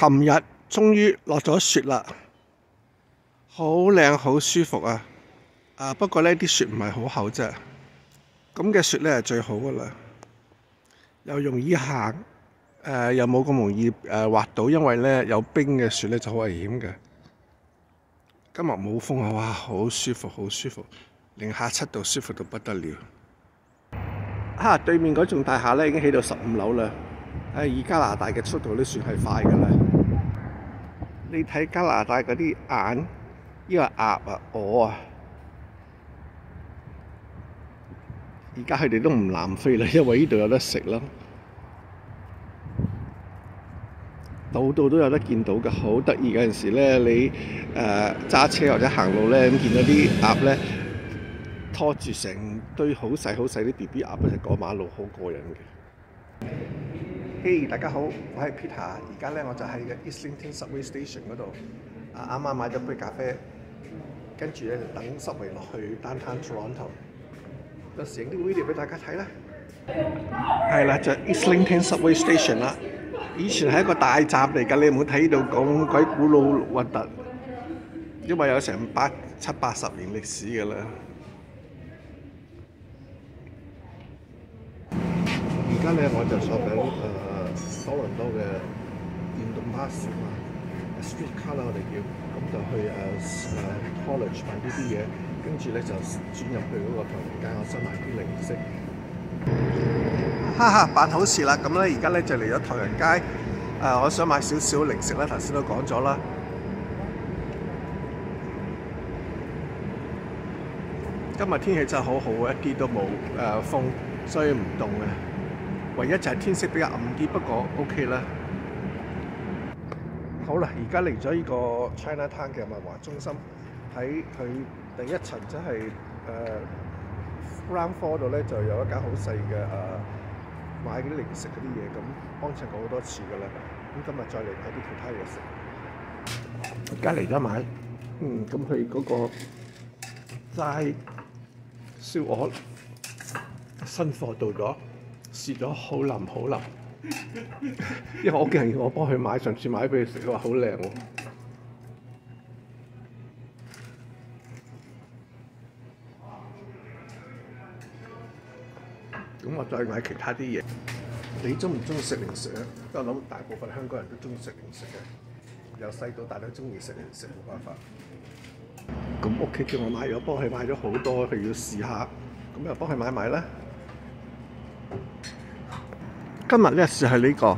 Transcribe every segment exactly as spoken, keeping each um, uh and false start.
琴日終於落咗雪啦，好靚好舒服啊！啊不過呢啲雪唔係好厚啫，咁嘅雪呢係最好噶啦，又容易行，誒、呃、又冇咁容易誒、呃、滑倒，因為呢有冰嘅雪呢就好危險嘅。今日冇風啊，哇，好舒服好舒服，零下七度，舒服到不得了。啊，對面嗰棟大廈呢已經起到十五樓啦。誒，以加拿大嘅速度都算係快㗎啦。你睇加拿大嗰啲雁，呢個鴨啊、鵝啊，而家佢哋都唔南飛啦，因為呢度有得食啦。度度都有得見到嘅，好得意。嗰陣時咧，你誒揸車或者行路咧，咁見到啲鴨咧拖住成堆好細好細啲 B B 鴨一齊過馬路，好過癮嘅。嘿， hey， 大家好，我係 Peter， 而家咧我就喺嘅 Islington Subway Station 嗰度，啊啱啱買咗杯咖啡，跟住咧就等 Subway 落去 Downtown Toronto， 到時影啲 video 俾大家睇啦。係啦，就 Islington Subway Station 啦。以前係一個大站嚟㗎，你唔好睇到咁鬼古老核突，因為有成八七八十年歷史㗎啦。而家咧我就坐緊誒多倫多嘅電動巴士嘛 ，streetcar 啦我哋叫，咁就去誒誒 college 買呢啲嘢，跟住咧就轉入去嗰個唐人街，我想買啲零食。哈哈，辦好事啦！咁咧而家咧就嚟咗唐人街，誒、呃，我想買少少零食啦，頭先都講咗啦。今日天氣真係好好，一啲都冇誒、呃、風，所以唔凍嘅。唯一就係天色比較暗啲，不過 OK 啦。好啦，而家嚟咗呢個 Chinatown 嘅文華中心，喺佢第一層即係誒 ground floor 度咧，就有一間好細嘅誒買嗰啲零食嗰啲嘢，咁幫襯過好多次㗎啦。咁今日再嚟睇啲其他嘢食。而家嚟咗買，嗯，咁佢嗰個齋燒鵝新貨到咗。試咗好腍好腍，因為我屋企人要我幫佢買，上次買俾佢食，佢話好靚喎。咁我再買其他啲嘢。你中唔中意食零食啊？我諗大部分香港人都中意食零食嘅，由細到大都中意食零食，冇辦法。咁屋企叫我買咗，幫佢買咗好多，佢要試下，咁又幫佢買埋啦。今日咧試係呢個，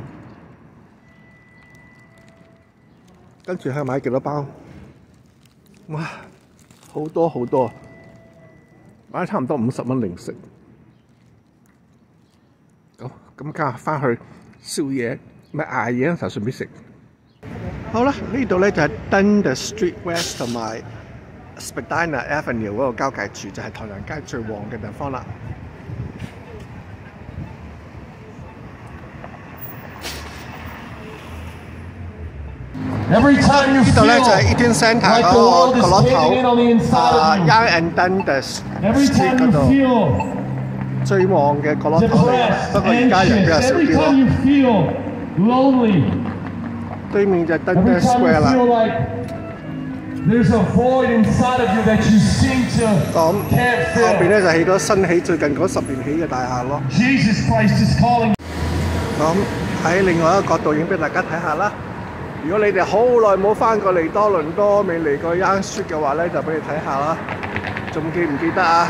跟住係買幾多包？哇，好多好多，買咗差唔多五十蚊零食。咁咁加翻去宵夜，咪捱夜就順便食。好啦，呢度咧就係 Dundas Street West 同埋 Spadina Avenue 嗰個交界處，就係唐人街最旺嘅地方啦。呢度咧就係 Eaton Centre 嗰個角落頭，啊 Yonge and Dundas Street 嗰度最旺嘅角落頭嚟嘅，不過而家人比較少啲咯。對面就係 Dundas Square 啦。咁後邊咧就起咗新起最近嗰十年起嘅大廈咯。咁喺另外一個角度影俾大家睇下啦。如果你哋好耐冇翻過嚟多倫多，未嚟過 Yonge Street 嘅話咧，就俾你睇下啦。仲記唔記得啊？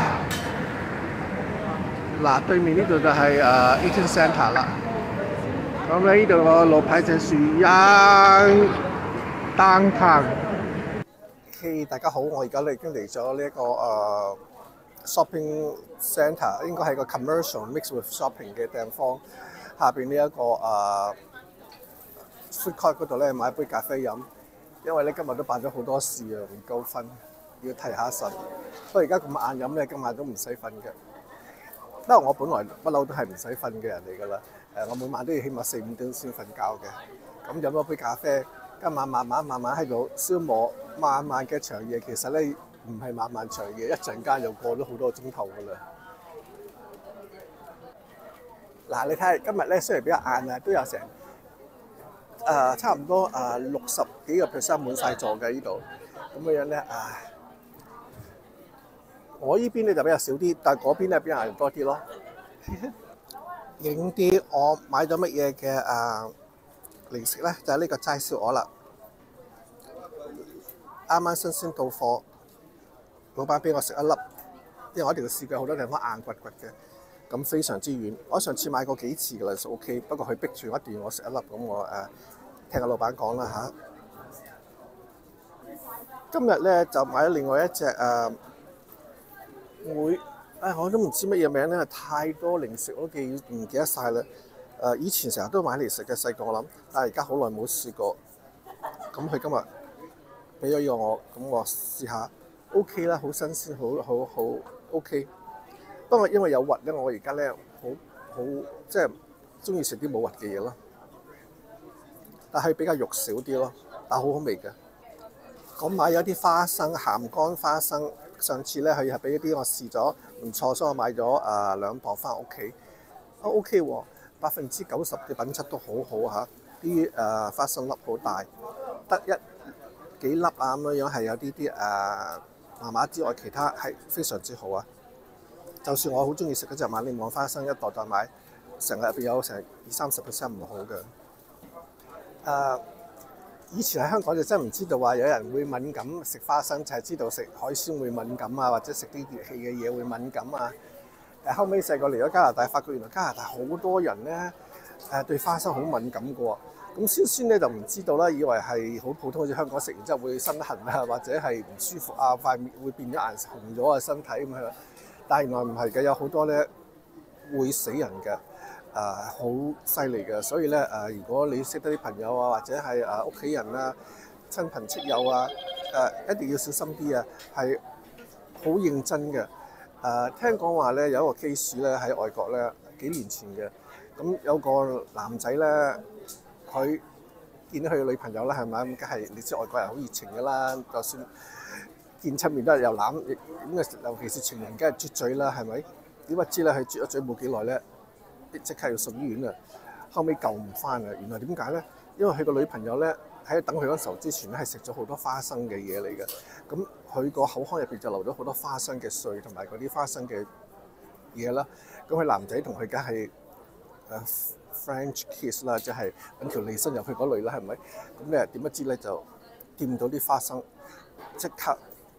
嗱，對面呢度就係誒 Eaton Centre 啦。咁咧呢度個路牌就係 Yonge Downtown。嘿，大家好，我而家咧已經嚟咗呢一個誒、uh, shopping centre， 應該係個 commercial mix with shopping 嘅地方。下邊呢一個誒。Uh, food court 嗰度咧買杯咖啡飲，因為咧今日都辦咗好多事啊，唔夠瞓，要提下神。不過而家咁晏飲咧，今晚都唔使瞓嘅。因為我本來不嬲都係唔使瞓嘅人嚟㗎啦。誒，我每晚都要起碼四五點先瞓覺嘅。咁飲咗杯咖啡，今晚慢慢慢慢喺度消磨漫漫嘅長夜。其實咧唔係漫漫長夜，一陣間又過咗好多個鐘頭㗎啦。嗱，你睇下今日咧雖然比較晏啊，都有成誒差唔多誒六十幾個 percent 滿晒座嘅呢度，咁嘅樣咧啊！我呢邊咧就比較少啲，但係嗰邊咧比較人多啲咯。影啲我買咗乜嘢嘅誒零食咧，就係呢個齋燒鵝啦。啱啱新鮮到貨，老闆俾我食一粒，因為我一定要試過好多地方硬掘掘嘅，咁非常之軟。我上次買過幾次㗎啦，就 OK。不過佢逼住我一定要我食一粒，咁我誒聽個老闆講啦嚇。今日咧就買咗另外一隻誒會，唉我都唔知乜嘢名咧，太多零食我都記唔記得晒啦。誒以前成日都買嚟食嘅細個我諗，但係而家好耐冇試過。咁佢今日俾咗呢個我，咁我試下 OK 啦，好新鮮，好好好 OK。不過因為有核咧，我而家咧好好即係中意食啲冇核嘅嘢咯。但係比較肉少啲咯，但係好好味嘅。我買咗啲花生，鹹乾花生。上次咧佢係俾啲我試咗唔錯，所以我買咗誒、呃、兩磅翻屋企。啊 OK 喎，百分之九十嘅品質都好好嚇。啲誒、呃、花生粒好大，得一幾粒啊咁樣樣係有啲啲誒麻麻之外，其他係非常之好啊。就算我好中意食嗰隻馬利望花生，一袋袋買，成日入邊有成二三十 percent 唔好嘅。誒、呃，以前喺香港就真係唔知道話有人會敏感食花生，就係知道食海鮮會敏感啊，或者食啲熱氣嘅嘢會敏感啊。誒後尾細個嚟咗加拿大，發覺原來加拿大好多人咧誒對花生好敏感嘅喎。咁先先咧就唔知道啦，以為係好普通，好似香港食完之後會生痕啊，或者係唔舒服啊，塊面會變咗顏色紅咗啊，身體咁樣。但係原來唔係嘅，有好多咧會死人嘅，誒好犀利嘅。所以咧誒、呃，如果你識得啲朋友啊，或者係誒屋企人啊、親朋戚友啊，誒、呃、一定要小心啲啊，係好認真嘅。誒、呃、聽講話咧有一個 case 咧喺外國咧幾年前嘅，咁有個男仔咧。佢見到佢嘅女朋友啦，係咪咁？梗係你知外國人好熱情㗎啦，就算見親面都係又攬，咁啊尤其是情人，梗係啜嘴啦，係咪？點不知咧，佢啜咗嘴冇幾耐咧，即刻要送醫院啊！後尾救唔翻啊！原來點解咧？因為佢個女朋友咧喺等佢嗰時候之前咧係食咗好多花生嘅嘢嚟嘅，咁佢個口腔入邊就留咗好多花生嘅碎同埋嗰啲花生嘅嘢啦。咁佢男仔同佢梗係誒。French kiss 啦，即係揾條脷伸入去嗰類啦，係咪？咁咧點不知咧就掂到啲花生，即刻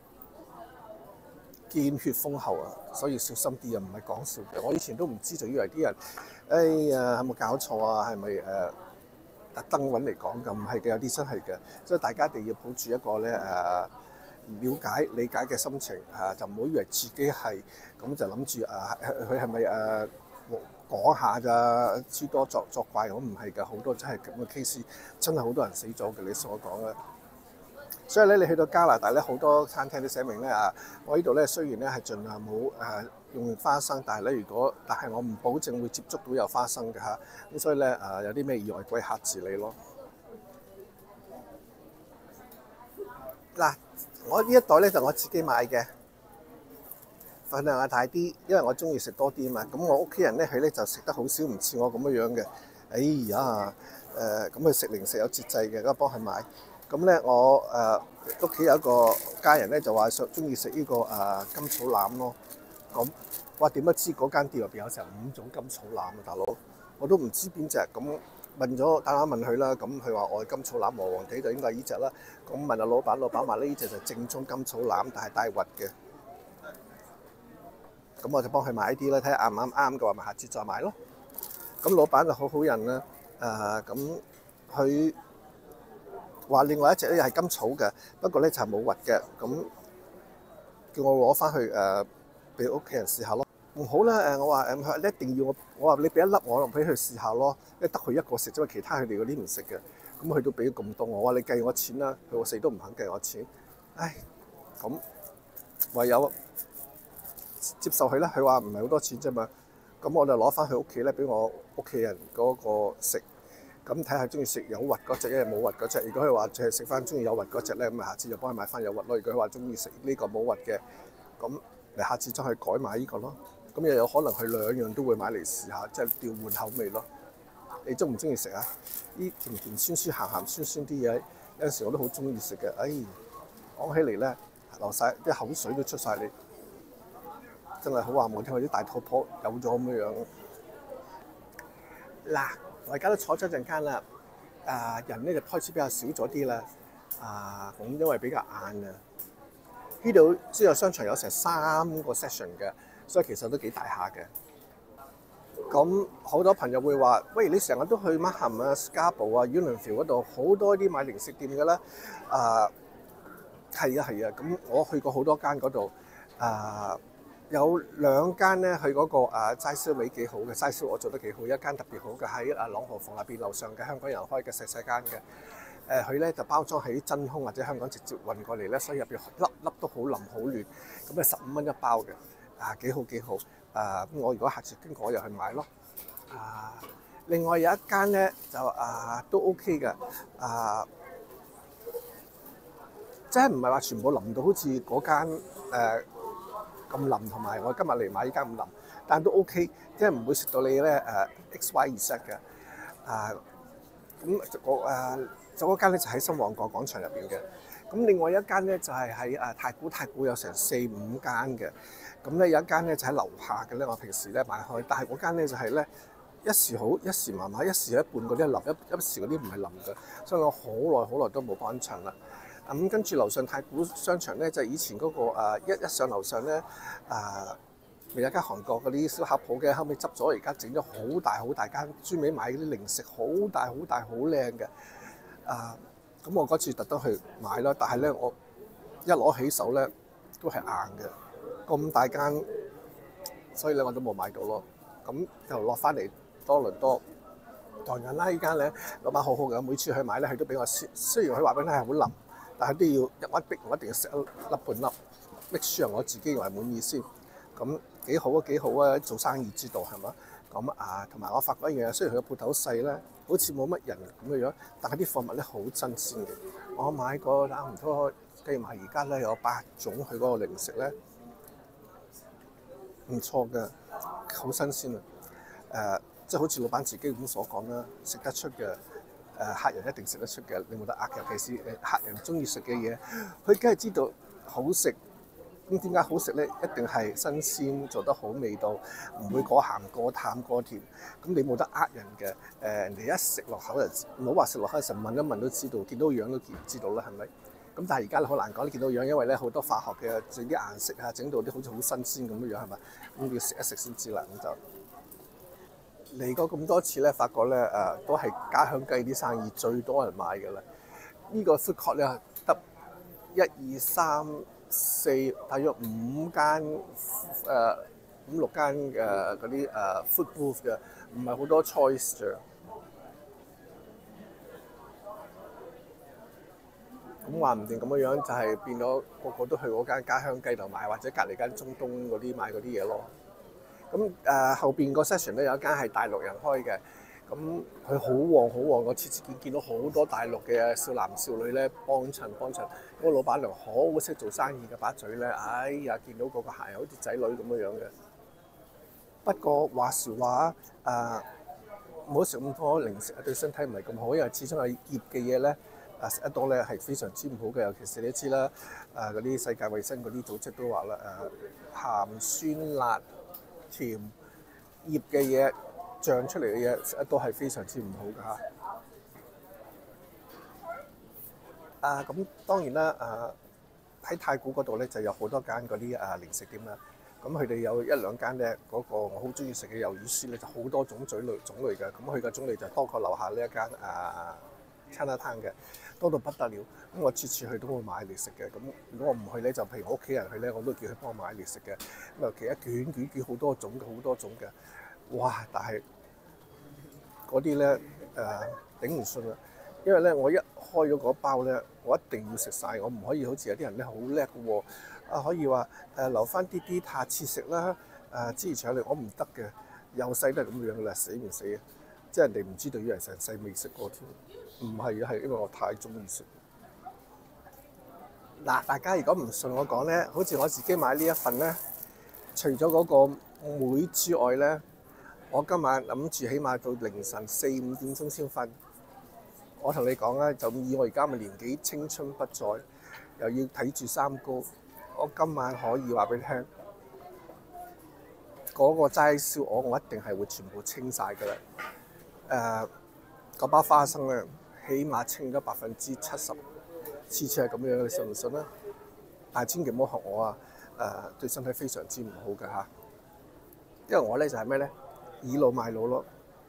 見血封喉啊！所以小心啲啊，唔係講笑嘅。我以前都唔知，就以為啲人，哎呀，係冇搞錯啊？係咪誒特登揾嚟講㗎？唔係嘅，有啲真係嘅。所以大家一定要抱住一個咧誒、呃、了解理解嘅心情啊，就唔好以為自己係咁就諗住誒佢係咪誒？講下咋，諸多作作怪，我唔係㗎，好多真係咁嘅 case，真係好多人死咗嘅，你所講嘅。所以咧，你去到加拿大咧，好多餐廳都寫明咧啊，我呢度咧雖然咧係盡量冇誒用花生，但係咧如果但係我唔保證會接觸到有花生嘅嚇，咁所以咧誒有啲咩意外鬼嚇住你咯。嗱，我呢一袋咧就我自己買嘅。份量啊大啲，因為我中意食多啲啊嘛。咁我屋企人咧，佢咧就食得好少，唔似我咁樣樣嘅。哎呀，誒咁佢食零食有節制嘅，咁我幫佢買。咁咧我誒屋企有一個家人咧就話想中意食呢個誒、呃、甘草欖咯。咁哇點不知嗰間店入邊有成五種甘草欖啊，大佬我都唔知邊隻。咁問咗打電話問佢啦，咁佢話我甘草欖黃黃地就應該係呢隻啦。咁問下老闆，老闆話呢隻就正宗甘草欖，但係帶核嘅。咁我就幫佢買啲啦，睇下啱唔啱啱嘅話，咪下次再買咯。咁老闆就好好人啦，誒咁佢話另外一隻咧又係甘草嘅，不過咧就係冇核嘅，咁叫我攞翻去誒俾屋企人試下咯。唔好啦誒，我話誒佢一定要我，我話你俾一粒我，俾佢試下咯，因為得佢一個食啫嘛，其他佢哋嗰啲唔食嘅。咁佢都俾咗咁多我，我話你計我錢啦，佢話死都唔肯計我錢。唉，咁唯有接受佢啦，佢話唔係好多錢啫嘛，咁我就攞翻去屋企咧，俾我屋企人嗰個食，咁睇下中意食有核嗰隻，一係冇核嗰隻。如果佢話淨係食翻中意有核嗰隻咧，咁啊下次就幫佢買翻有核咯。如果佢話中意食呢個冇核嘅，咁咪下次將佢改買呢個咯。咁又有可能佢兩樣都會買嚟試下，即係調換口味咯。 你中唔中意食啊？啲甜甜酸酸、鹹鹹酸酸啲嘢，有陣時我都好中意食嘅。哎，講起嚟咧，流晒啲口水都出晒嚟，真係好話冇聽，我啲大肚婆有咗咁樣樣。嗱，我而家都坐咗陣間啦，啊人咧就開始比較少咗啲啦。啊，咁因為比較晏啊。呢度之後商場有成三個 section 嘅，所以其實都幾大下嘅。咁好多朋友會話：喂，你成日都去 Markham 啊、Scarborough 啊、Unionville 嗰度，好多啲買零食店嘅啦。啊，係啊係啊，咁我去過好多間嗰度。啊，有兩間咧去嗰個啊齋燒味幾好嘅，齋燒我做得幾好，一間特別好嘅喺啊朗豪坊入邊樓上嘅香港人開嘅細細間嘅。誒佢咧就包裝喺真空或者香港直接運過嚟咧，所以入邊粒粒都好腍好嫩，咁啊十五蚊一包嘅，啊幾好幾好。啊咁我如果下次經過我又去買咯。啊，另外有一間咧就啊都 OK 嘅，啊即係唔係話全部腍到好似嗰間誒咁腍，同埋我今日嚟買呢間咁腍，但都 OK，即係唔會食到你咧誒 X Y Z 嘅。啊咁我誒。就嗰間咧就喺新旺角廣場入邊嘅，咁另外一間咧就係喺誒太古，太古有成四五間嘅，咁咧有一間咧就喺樓下嘅咧，我平時咧買開，但係嗰間咧就係咧一時好一時麻麻，一時一半嗰啲腍，一一時嗰啲唔係腍嘅，所以我好耐好耐都冇幫襯啦。咁跟住樓上太古商場咧就係以前嗰個誒一一上樓上咧誒咪有間韓國嗰啲燒烤鋪嘅，後尾執咗，而家整咗好大好大間，專門買嗰啲零食，好大好大好靚嘅。啊，咁我嗰次特登去買啦，但係咧我一攞起手咧都係硬嘅，咁大間，所以咧我都冇買到咯。咁就落翻嚟多倫多唐人拉呢間咧老闆好好嘅，每次去買咧佢都俾我雖雖然佢話俾你係好腍，但係都要一逼我一定要食一粒半粒，make sure我自己認為滿意先。咁幾好啊幾好啊，做生意之道係嘛？咁啊，同埋我發覺一樣嘢，雖然佢個鋪頭細咧，好似冇乜人咁嘅樣，但係啲貨物咧好新鮮嘅。我買過差唔多計埋而家咧有八種佢嗰個零食咧，唔錯嘅，好新鮮啊！誒、呃，即係好似老闆自己咁所講啦，食得出嘅，誒、呃、客人一定食得出嘅，你冇得呃嘅。尤其是誒客人中意食嘅嘢，佢梗係知道好食。咁點解好食咧？一定係新鮮，做得好味道，唔會過鹹過淡過甜。咁你冇得呃人嘅。誒、呃，人哋一食落口就唔好話食落口，成聞一聞都知道，見到樣都知道啦，係咪？咁但係而家好難講，你見到樣，因為咧好多化學嘅整啲顏色啊，整到啲好似好新鮮咁嘅樣，係咪？咁要食一食先知啦。咁就嚟過咁多次咧，發覺咧誒、呃、都係家鄉雞啲生意最多人買嘅啦。呢、這個 food court 咧得一二三四大約五間誒、呃、五六間嘅嗰啲誒 food booth 嘅，唔係好多 choice 啫。咁話唔定咁樣樣就係變咗個個都去嗰間家鄉雞度買，或者隔離間中東嗰啲買嗰啲嘢咯。咁誒、呃、後邊個 section 咧有一間係大陸人開嘅，咁佢好旺好旺，我次次見見到好多大陸嘅少男少女咧幫襯幫襯，嗰個老闆娘好識做生意嘅，把嘴咧，哎呀見到個個鞋好似仔女咁樣樣嘅。不過話時話誒，唔好食咁多零食，對身體唔係咁好，因為始終係醃嘅嘢咧，誒食得多咧係非常之唔好嘅。尤其是你知啦，誒嗰啲世界衞生嗰啲組織都話啦，誒鹹酸辣甜醃嘅嘢醬出嚟嘅嘢食得多係非常之唔好㗎嚇。啊咁當然啦，誒喺太古嗰度咧就有好多間嗰啲誒零食店啦。咁佢哋有一兩間咧，嗰、那個我好中意食嘅魷魚絲咧，就好多種種類種類嘅。咁佢嘅種類就多過樓下呢一間啊餐攤嘅，多到不得了。咁我次次去都會買嚟食嘅。咁如果我唔去咧，就譬如我屋企人去咧，我都叫佢幫我買嚟食嘅。咁尤其一卷卷卷好多種好多種嘅，哇！但係嗰啲咧誒頂唔順啊，因為咧我一開咗嗰包咧，我一定要食晒，我唔可以好似有啲人咧好叻嘅喎。啊，可以話誒、呃、留翻啲啲下次食啦，誒支持嚟我唔得嘅，由細都係咁樣嘅啦，死唔死啊！即係人哋唔知道，以為成世未食過添，唔係啊，係因為我太中意食。嗱，大家如果唔信我講咧，好似我自己買呢一份咧，除咗嗰個梅之外咧， 我今晚諗住起碼到凌晨四五點鐘先瞓。我同你講啦，就以我而家嘅年紀，青春不再，又要睇住三高，我今晚可以話俾你聽，嗰、那個齋燒鵝我一定係會全部清晒㗎啦。誒、呃，嗰包花生咧，起碼清咗百分之七十，次次係咁樣，你信唔信啊？但係千祈唔好學我啊！誒、呃，對身體非常之唔好㗎嚇。因為我咧就係咩咧，倚老賣老咯。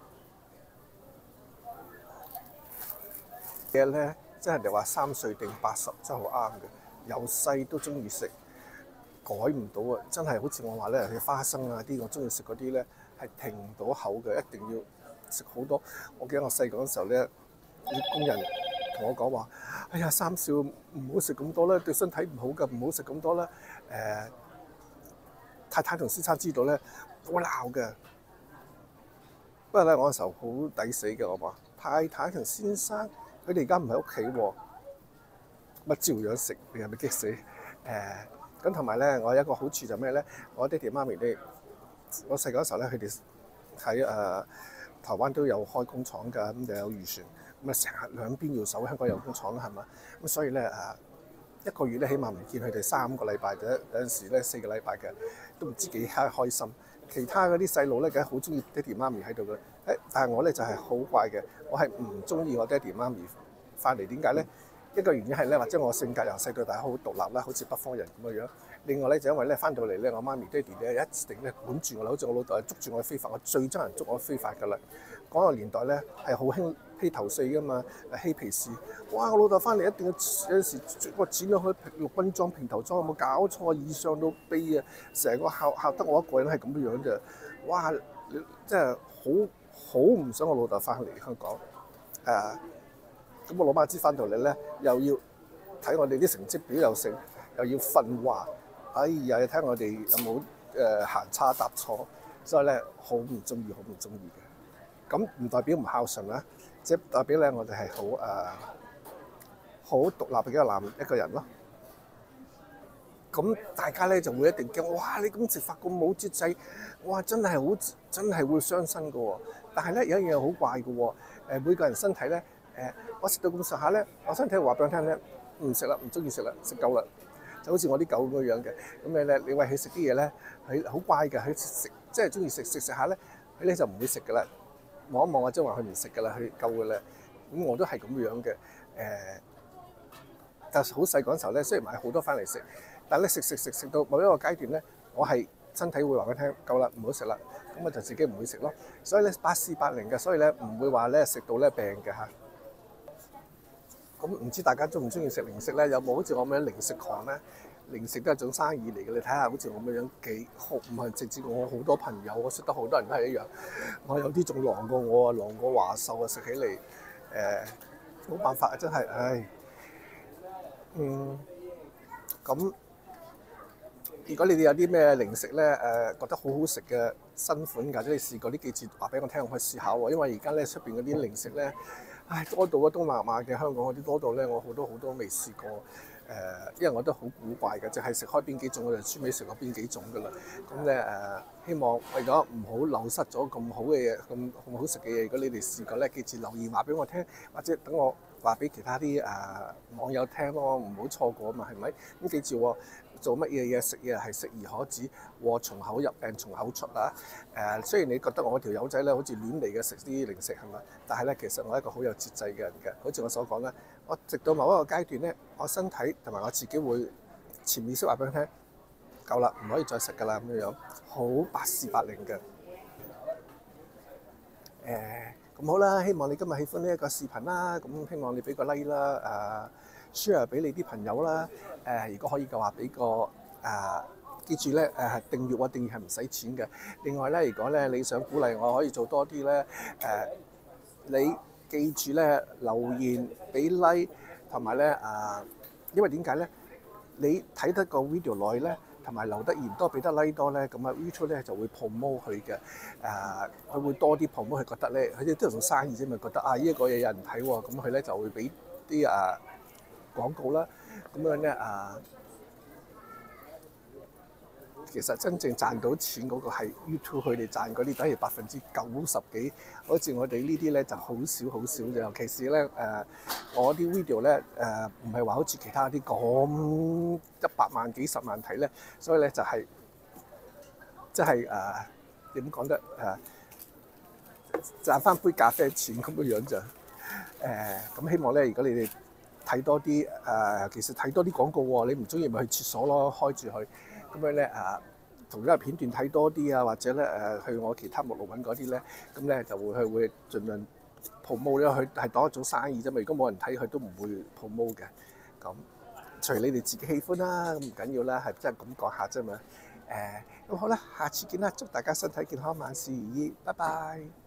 嘢咧，即係人哋話三歲定八十，真係好啱嘅。由細都中意食，改唔到啊！真係好似我話咧，啲花生啊啲，我中意食嗰啲咧係停唔到口嘅，一定要食好多。我記得我細個嗰時候咧，啲工人同我講話：哎呀，三少唔好食咁多啦，對身體唔好㗎，唔好食咁多啦。誒、呃，太太同先生知道咧，我鬧嘅。不過咧，我嗰時候好抵死嘅，我話太太同先生。佢哋而家唔喺屋企喎，乜照樣食？你係咪激死？誒咁同埋咧，我有一個好處就咩咧？我爹哋媽咪咧，我細個嗰時候咧，佢哋喺誒台灣都有開工廠㗎，咁就有漁船，咁啊成日兩邊要守，香港有工廠啦，係嘛？咁所以咧誒一個月咧，起碼唔見佢哋三個禮拜，有有陣時咧四個禮拜嘅，都唔知幾開開心。其他嗰啲細路咧，梗係好中意爹哋媽咪喺度嘅。誒，但係我咧就係好怪嘅，我係唔中意我爹哋媽咪翻嚟。點解咧？一個原因係咧，或者我性格由細到大好獨立啦，好似北方人咁嘅樣。另外咧，就因為咧翻到嚟咧，我媽咪爹哋咧一定咧管住我啦，好似我老豆係捉住我非法，我最憎人捉我非法㗎啦。嗰個年代咧係好興披頭四㗎嘛，嬉皮士。哇！我老豆翻嚟一定要有陣時捉我剪咗去陸軍裝、平頭裝，有冇搞錯？以上到悲啊！成個校校得我一個人係咁嘅樣啫。哇！即係好好唔想我老豆翻嚟香港。誒、呃，咁我老媽知翻到嚟咧，又要睇我哋啲成績表又成，又要訓話。哎呀！你睇我哋有冇誒行差踏錯，所以咧好唔中意，好唔中意嘅。咁唔代表唔孝順啦，即係代表咧我哋係好誒好獨立嘅一個男一個人咯。咁大家咧就會一定驚，哇！你咁食法咁冇節制，哇！真係好真係會傷身㗎喎。但係咧有一樣嘢好怪嘅喎，誒每個人身體咧誒，我食到咁上下咧，我身體話俾我聽咧，唔食啦，唔中意食啦，食夠啦。就好似我啲狗咁樣嘅，咁你咧你餵佢食啲嘢咧，佢好乖嘅，佢食即係中意食食食下咧，佢咧就唔會食㗎啦。望一望我即係話佢唔食㗎啦，佢夠㗎啦。咁我都係咁樣嘅，誒、呃，但係好細嗰陣時候咧，雖然買好多翻嚟食，但係咧食食食食到某一個階段咧，我係身體會話俾佢聽夠啦，唔好食啦，咁我就自己唔會食咯。所以咧百試百靈嘅，所以咧唔會話咧食到咧病嘅嚇。咁唔知大家中唔中意食零食咧？有冇好似我咁樣零食狂咧？零食都係一種生意嚟嘅，你睇下，好似我咁樣幾好，唔係直接我好多朋友，我識得好多人都係一樣。我有啲仲狼過我啊，狼過華獸啊，食起嚟誒冇辦法啊，真係，唉，嗯，咁如果你哋有啲咩零食咧，誒、呃、覺得好好食嘅新款，或者你試過啲幾次話俾我聽，我可以試下喎。因為而家咧出邊嗰啲零食咧，唉多到啊，東南亞嘅香港嗰啲多到咧，我好多好多未試過。誒、呃，因為我都好古怪嘅，就係食開邊幾種，我就專尾食過邊幾種噶啦。咁咧誒，希望為咗唔好流失咗咁好嘅嘢，咁咁好食嘅嘢，如果你哋試過咧，記住留言話俾我聽，或者等我話俾其他啲誒、呃、網友聽咯，唔好錯過啊嘛，係咪？咁記住喎，做乜嘢嘢食嘢係適宜可止，禍從口入，病從口出啊！誒、呃，雖然你覺得我條友仔咧好似亂嚟嘅食啲零食係咪？但係咧其實我係一個好有節制嘅人嘅，好似我所講咧。我直到某一個階段咧，我身體同埋我自己會潛意識話俾佢聽，夠啦，唔可以再食㗎啦咁樣樣，好百試百靈嘅。誒、呃，咁好啦，希望你今日喜歡呢一個視頻啦，咁希望你俾個 like 啦，誒 share 俾你啲朋友啦，誒、呃、如果可以嘅話，俾個誒、呃、記住咧，誒、呃、訂閱我訂閱係唔使錢嘅。另外咧，如果咧你想鼓勵我可以做多啲咧，誒、呃、你。記住咧，留言俾 like 同埋咧啊，因為點解咧？你睇得個 video 耐咧，同埋留得言多，俾得 like 多咧，咁啊 YouTube 咧就會 promote 佢嘅。誒，佢會多啲 promote，佢覺得咧，佢哋都係做生意啫嘛，覺得啊呢一個嘢有人睇喎，咁佢咧就會俾啲誒廣告啦。咁樣咧啊， 其實真正賺到錢嗰個係 YouTube，佢哋賺嗰啲等於百分之九十幾，好似我哋呢啲咧就好少好少嘅。尤其是咧誒、呃，我啲 video 咧誒唔係話好似其他啲咁一百萬幾十萬睇咧，所以咧就係即係誒點講得誒、呃、賺翻杯咖啡錢咁嘅樣就誒咁。希望咧，如果你哋睇多啲誒、呃，其實睇多啲廣告喎，你唔中意咪去廁所咯，開住佢。咁樣咧誒，同一個片段睇多啲啊，或者咧誒去我其他目錄揾嗰啲咧，咁咧就會去會盡量 promote 咧，佢係當一種生意啫嘛。如果冇人睇，佢都唔會 promote 嘅。咁隨你哋自己喜歡啦，咁唔緊要啦，係真係咁講下啫嘛。誒，咁好啦，下次見啦，祝大家身體健康，萬事如意，拜拜。